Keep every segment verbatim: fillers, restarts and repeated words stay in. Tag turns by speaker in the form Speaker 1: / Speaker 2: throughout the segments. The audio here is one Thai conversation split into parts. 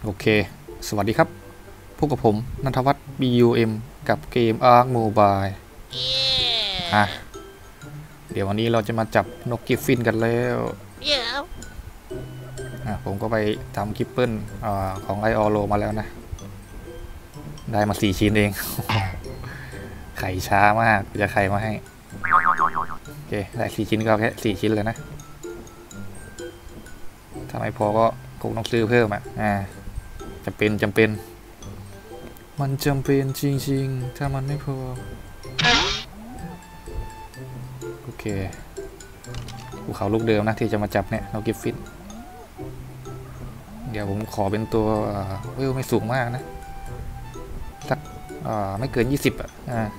Speaker 1: โอเคสวัสดีครับพบกับผมณัฐวัฒน์ บี ยู เอ็ม กับเกม Ark Mobile อ่ะเดี๋ยววันนี้เราจะมาจับนกกิฟฟินกันแล้วอ่ะผมก็ไปทำกิปเปิลของไอออโลมาแล้วนะได้มาสี่ชิ้นเอง ไข่ช้ามากจะไข่มาให้โอเคได้สี่ชิ้นก็แค่สี่ชิ้นเลยนะถ้าไม่พอก็คงต้องซื้อเพิ่มอ่ะอ่าจำเป็นจำเป็นมันจำเป็นจริงๆถ้ามันไม่พอโอเคภูเขาลูกเดิมนะที่จะมาจับเนี่ยนกกิฟฟินเดี๋ยวผมขอเป็นตัวเวลไม่สูงมากนะสักไม่เกินยี่สิบอ่ะอ่า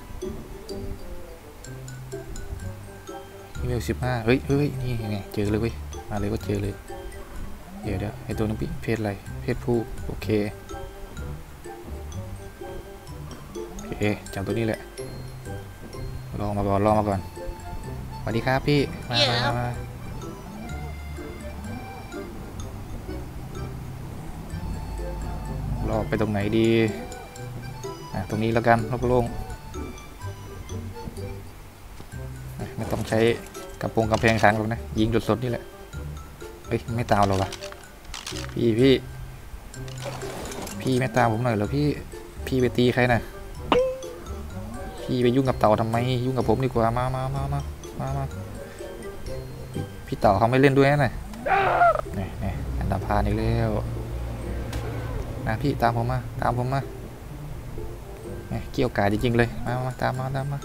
Speaker 1: เวลสิบห้าเฮ้ยเฮ้ยนี่ไงเจอเลยเว้ยมาเลยก็เจอเลยเดี๋ยวเดี๋ยวไอตัวนี้เพศอะไรเพศผู้โอเคโอเคจับตัวนี้แหละลองมาก่อนลองมาก่อนสวัสดีครับพี่มามามา รอไปตรงไหนดีตรงนี้แล้วกันโล่งๆไม่ต้องใช้กระโปรงกระแพงขังหรอกนะยิงสดๆนี่แหละเฮ้ยไม่ตามเราละพี่พี่พี่ไม่ตามผมหน่อยเหรอพี่พี่ไปตีใครนะพี่ไปยุ่งกับเต่าทำไมยุ่งกับผมดีกว่ามามามามามามาพี่เต่าเขาไม่เล่นด้วยนะนี่นี่อันดับพานี่แล้วนะพี่ตามผมมาตามผมมาเกี่ยวกาจริงๆเลยมามาตามมาตามมา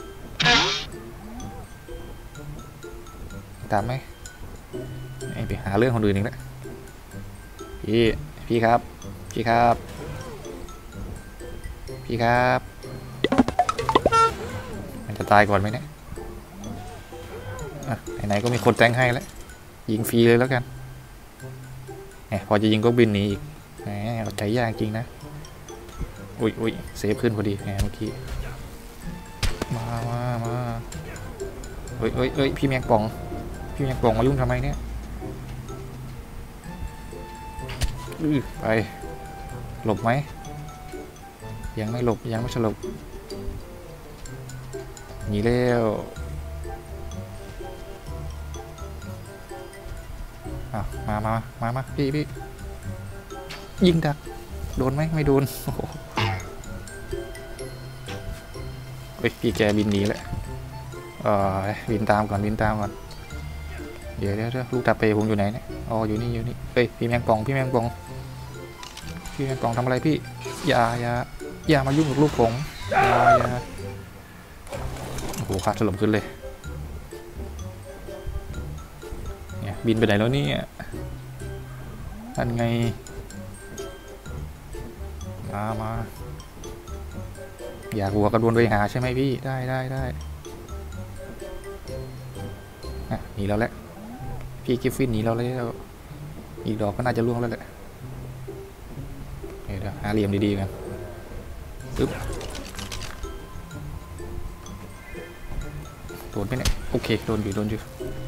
Speaker 1: ตามไหมไปหาเรื่องคนอื่นอีกแล้วพี่พี่ครับพี่ครับพี่ครับมันจะตายก่อนไหมเนี่ยไหนๆก็มีคนแทงให้แล้วยิงฟรีเลยแล้วกันเนี่ยพอจะยิงก็บินหนีอีกแหมเราใจยากจริงนะอุ้ยอุ้ยเซฟขึ้นพอดีแหมเมื่อกี้มามามาเอ้ยเอ้ยเอ้ยพี่แมงป่องพี่แมงป่องมายุ่งทำไมเนี่ยอือไปหลบไหมยังไม่หลบยังไม่ฉลบหนีแล้วอ่ะมามามามาพี่พี่ยิงดักโดนไหมไม่โดนโอ้โหเฮ้ยพี่แกบินหนีแหละเออบินตามก่อนบินตามก่อนเดี๋ยวเดี๋ยวลูกตาเปย์ผมอยู่ไหนเนี่ยอ๋ออยู่นี่อยู่นี่เฮ้ยพี่แมงป่องพี่แมงป่องพี่แมงป่องทำอะไรพี่อย่าอย่าอย่ามายุ่งกับลูกผมอย่าอย่าโอ้โหขาดถล่มขึ้นเลยเนี่ยบินไปไหนแล้วเนี่ยนั่นไงมามาอยากหัวกระโดนไปหาใช่ไหมพี่ได้ได้ได้หนีแล้วแหละพี่กิฟฟินหนีเราแล้วอีกดอกก็น่าจะล่วงแล้วแหละเดี๋ยวหาเหลี่ยมดีๆกันปึ๊บโดนไปเนี่ยโอเคโดนอยู่โดนอยู่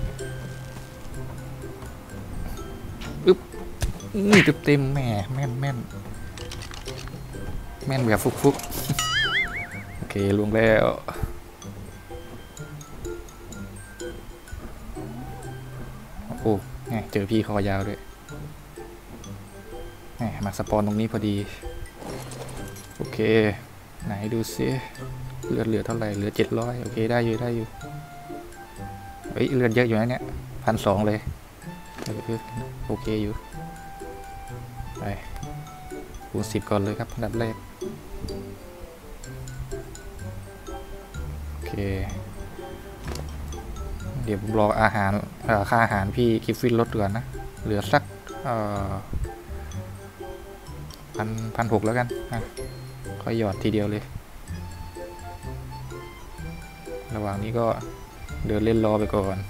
Speaker 1: ปึ๊บนี่เต็มแม่แม่นแม่นแม่นแบบฟุกๆโอเคล่วงแล้วโอ้ไงเจอพี่คอยาวด้วยมาสปอนตรงนี้พอดีโอเคไหนดูซิเลือดเหลือเท่าไหร่เหลือเจ็ดร้อยโอเคได้อยู่ได้อยู่เฮ้ยเลือดเยอะอยู่นะเนี่ยพันสองเลยโอเคอยู่ไปคูณสิบก่อนเลยครับอันดับแรกโอเคเดี๋ยวผมรออาหารค่าอาหารพี่กิฟฟินลดก่อนนะเหลือสักพันพันหกแล้วกันนะค่อยหยอดทีเดียวเลยระหว่างนี้ก็เดินเล่นรอไปก่อน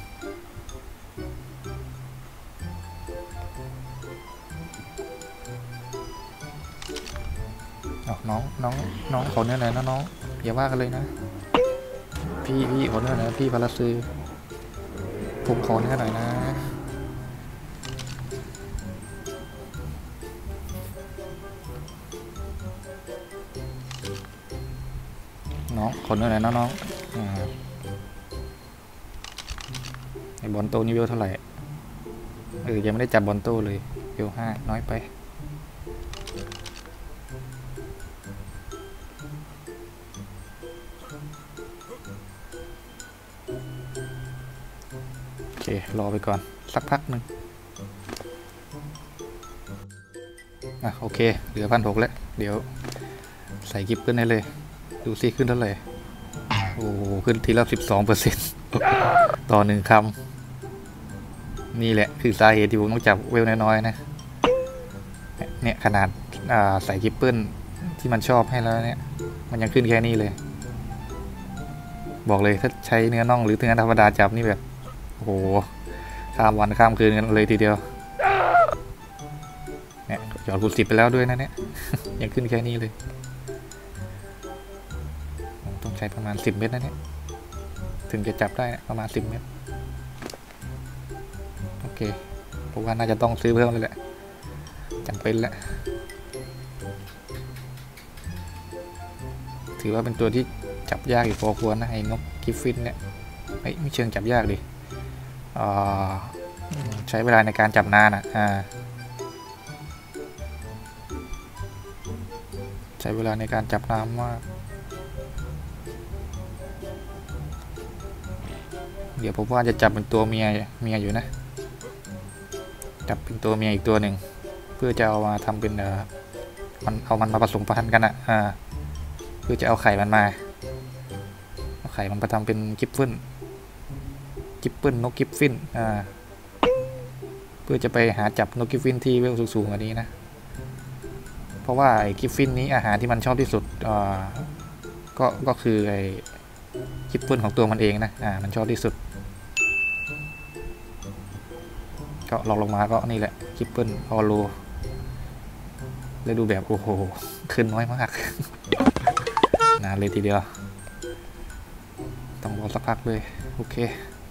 Speaker 1: น้องน้องน้องขอเนื้อหน่อยนะน้องอย่าว่ากันเลยนะพี่พี่ขอเนื้อหน่อยพี่พาราซือผมขอเนื้อหน่อยนะ โน้องคนอะไรนะน้องไอบอลโตนี่เวลเท่าไหร่เออยังไม่ได้จับบอลโตเลยเวลห้าน้อยไปโอเครอไปก่อนสักพักหนึ่งอ่ะโอเคเหลือพันหกแล้วเดี๋ยวใส่กิฟต์ขึ้นให้เลยดูซิขึ้นเท่าไหร่โอ้ขึ้นทีละสิบสองเปอร์เซ็นต์ต่อหนึ่งคำนี่แหละคือสาเหตุที่ผมต้องจับเวลน้อยๆนะเนี่ยขนาดใส่กิฟต์ที่มันชอบให้แล้วเนี่ยมันยังขึ้นแค่นี้เลยบอกเลยถ้าใช้เนื้อน่องหรือเนื้อธรรมดาจับนี่แบบโอ้โหข้ามวันข้ามคืนกันเลยทีเดียวเนี่ยหยอดคูณสิบไปแล้วด้วยนะเนี่ยยังขึ้นแค่นี้เลยต้องใช้ประมาณสิบเมตรนะเนี่ยถึงจะจับได้ประมาณสิบเมตรโอเคผมว่าน่าจะต้องซื้อเพิ่มเลยแหละจำเป็นแหละถือว่าเป็นตัวที่จับยากอีกพอควรนะไอ้นกกิฟฟินเนี่ยไม่ไม่เชิงจับยากดิใช้เวลาในการจับนานอ่ะใช้เวลาในการจับนานมากเดี๋ยวผมว่าจะจับเป็นตัวเมียเมียอยู่นะจับเป็นตัวเมียอีกตัวหนึ่งเพื่อจะเอามาทำเป็นเอ่อมันเอามันมาผสมพันธุ์กันอ่ะอ่าเพื่อจะเอาไข่มันมาเอาไข่มันไปทำเป็นกิฟฟินกิฟฟินนกกิฟฟินอ่าเพื่อจะไปหาจับนกกิฟฟินที่เวลสูงๆกว่านี้นะเพราะว่าไอ้กิฟฟินนี้อาหารที่มันชอบที่สุดอ่าก็ก็คือไอ้กิฟฟินของตัวมันเองนะอ่ามันชอบที่สุดก็ลองลงมาก็นี่แหละกิฟฟินออโลเลยดูแบบโอ้โหขึ้นน้อยมากนานเลยทีเดียวต้องรอสักพักเลยโอเค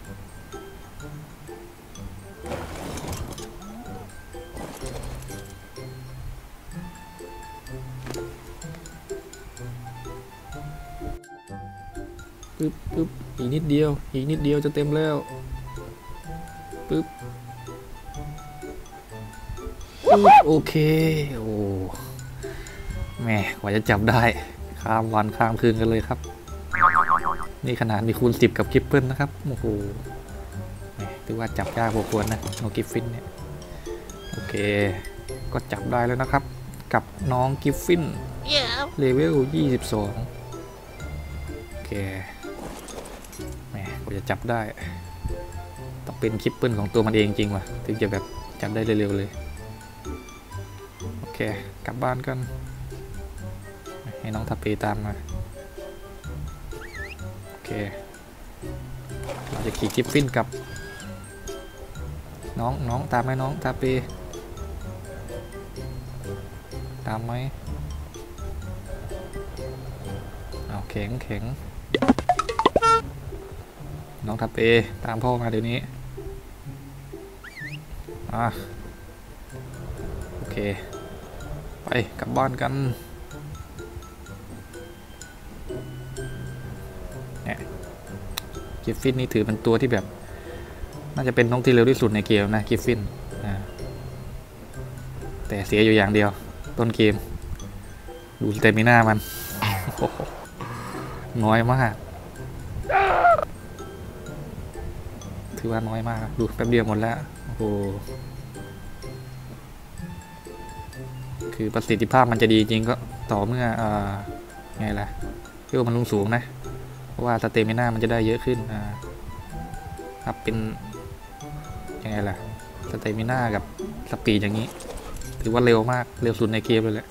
Speaker 1: ปึ๊บปึ๊บอีกนิดเดียวอีกนิดเดียวจะเต็มแล้วปึ๊บปึ๊บโอเคโอ้แม่กว่าจะจับได้ข้ามวันข้ามคืนกันเลยครับนี่ขนาดมีคูณสิบกับกิฟฟินนะครับโอ้โหถือว่าจับยากพอควรนะน้องกิฟฟินเนี่ยโอเคก็จับได้แล้วนะครับกับน้องกิฟฟินเลเวลยี่สิบสองโอเคแหมกว่าจะจับได้ต้องเป็นกิฟฟินของตัวมันเองจริงว่ะถึงจะแบบจับได้เร็วๆเลยโอเคกลับบ้านกันให้น้องทัพเปตามมาโอเคเราจะขี่กิฟฟินกับน้องน้องตามไหมน้องทัพเปตามไหมเอาแข็งแข็งน้องทัพเปตามพ่อมาเดี๋ยวนี้อ่ะโอเคไปกลับบ้านกันกิฟฟินนี่ถือเป็นตัวที่แบบน่าจะเป็นนกที่เร็วที่สุดในเกมนะกิฟฟินแต่เสียอยู่อย่างเดียวต้นเกมดูสเตมิน่ามันน้อยมากถือว่าน้อยมากดูแป๊บเดียวหมดแล้วโอ้โหคือประสิทธิภาพมันจะดีจริงก็ต่อเมื่ออ่าไงล่ะเรียกว่ามันลงสูงนะเพราะว่าสเตมิน่ามันจะได้เยอะขึ้นอ่าครับเป็นยังไงล่ะสเตมิน่ากับสปีดอย่างนี้ถือว่าเร็วมากเร็วสุดในเกมเลยแหละ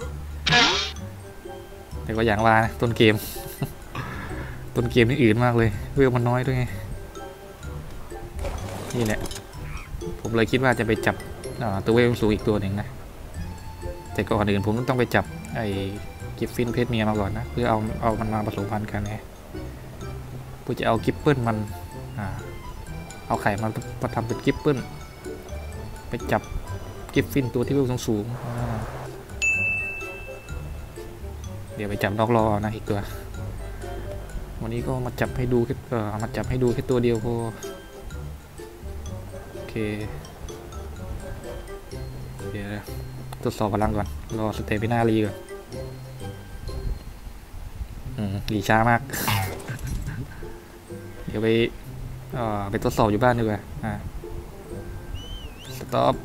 Speaker 1: แต่ก็อย่างว่าต้นเกมต้นเกมนี่อื่นมากเลยเวลมันน้อยด้วยไงนี่แหละผมเลยคิดว่าจะไปจับตัวเวลสูงอีกตัวหนึ่งนะแต่ก่อนอื่นผมต้องไปจับไอ้กิฟฟินเพศเมียมาก่อนนะเพื่อเอาเอามันมาผสมพันธุ์กันไงเพื่อจะเอากิฟเปิลมันเอาไข่มามาทำเป็นกิฟเปิลไปจับกิฟฟินตัวที่เวลสูงๆเดี๋ยวไปจับนอกรอนะอีกตัววันนี้ก็มาจับให้ดูแค่เอ่อมาจับให้ดูแค่ตัวเดียวพอโอเคเดี๋ยวทดสอบพลังก่อนรอสเตปิน่ารีก่อนอืมรีช้ามาก เดี๋ยวไปเอ่อไปทดสอบอยู่บ้านดีกว่าอ่าสต็อป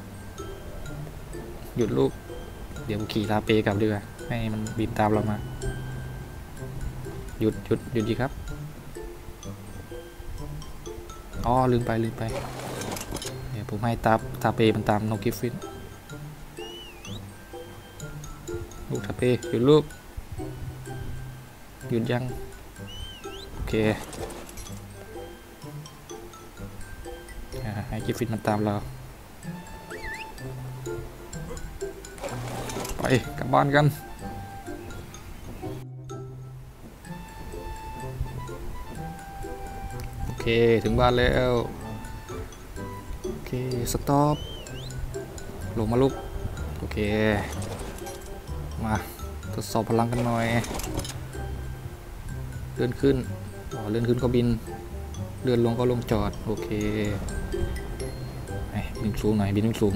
Speaker 1: หยุดลูกเดี๋ยวขี่ทาเปกลับดีกว่าให้มันบินตามเรามาหยุดหยุดหยุดดีครับอ๋อลืมไปลืมไปเดี๋ยวผมให้ตาทาเปมันตามนกกิฟฟินลูกทาเปหยุดลูกหยุดยังโอเคให้กิฟฟินมันตามเราไปกลับบ้านกันโอเคถึงบ้านแล้วโอเคสต็อปลงมาลูกโอเคมาทดสอบพลังกันหน่อยเลื่อนขึ้นอ๋อเลื่อนขึ้นก็บินเลื่อนลงก็ลงจอดโอเคไอ้บินสูงหน่อยบินสูง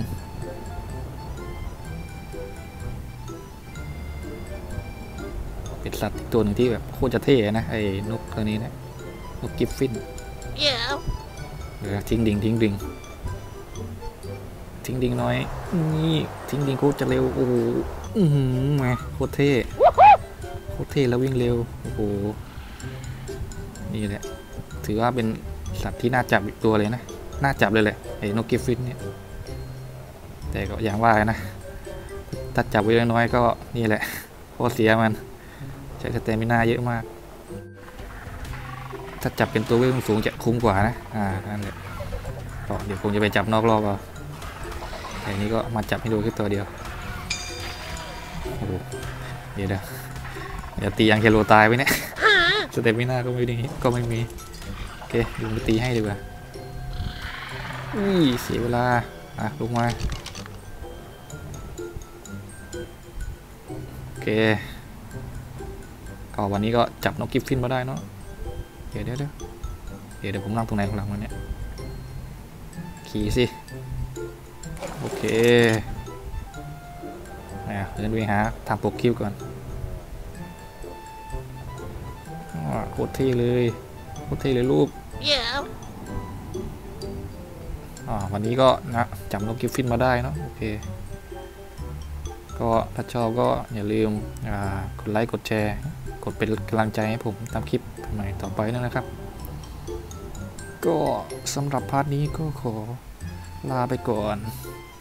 Speaker 1: เป็นสัตว์อีกตัวหนึ่งที่แบบโคตรจะเท่นะไอ้นกตัวนี้นะนกกิฟฟินเออทิ้งดิ่งทิ้งดิ่งทิ้งดิ่งน้อยนี่ทิ้งดิ่งโคตรจะเร็วโอ้โหอือหือไงโคตรเท่โคตรเท่แล้ววิ่งเร็วโอ้โหนี่แหละถือว่าเป็นสัตว์ที่น่าจับอีกตัวเลยนะน่าจับเลยแหละไอ้นกกิฟฟินเนี่ยแต่ก็อย่างว่านะถ้าจับไว้น้อยๆก็นี่แหละโคตรเสียมันใช้สเตมิน่าเยอะมากถ้าจับเป็นตัวเวทสูงจะคุ้มกว่านะอ่านั่นแหละก็เดี๋ยวผมจะไปจับนอกรอบเอาแต่นี้ก็มาจับให้ดูแค่ตัวเดียวโอ้โหเดี๋ยวเดี๋ยวเดี๋ยวตียังเคโลตายไปเนี่ยสเตมิน่าก็ไม่มีก็ไม่มีโอเคดูไปตีให้ดีกว่าอุ้ยเสียเวลาอ่ะลงมาโอเคก็วันนี้ก็จับนกกิฟฟินมาได้เนาะเดี๋ยวเดี๋ยวเดี๋ยวเดี๋ยวเดี๋ยวผมนั่งตรงไหนของหลังมันเนี่ยขี่สิโอเคนะเดินไปหาทำโปกคิวก่อนโคตรเท่เลยโคตรเท่เลยลูกอ๋อวันนี้ก็นะจับนกกิฟฟินมาได้เนาะโอเคก็ถ้าชอบก็อย่าลืมกดไลค์กดแชร์กดเป็นกำลังใจให้ผมทำคลิปใหม่ต่อไปนะครับก็สำหรับพาร์ทนี้ก็ขอลาไปก่อน